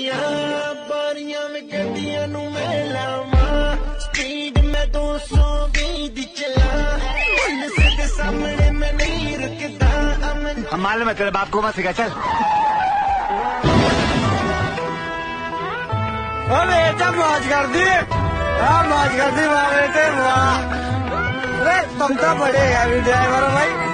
बारियां में गड्डियां नू मैं लावा स्पीड में 220 दी चला पुलिस के सामने मैं नहीं रुकता। हम मालूम है तेरे बाप को मत सिखा चल। बेटा मौज कर दी, हाँ मौज कर दी वाह बेटे वाह। अरे तुम तो बड़े हैवी ड्राइवर हो भाई।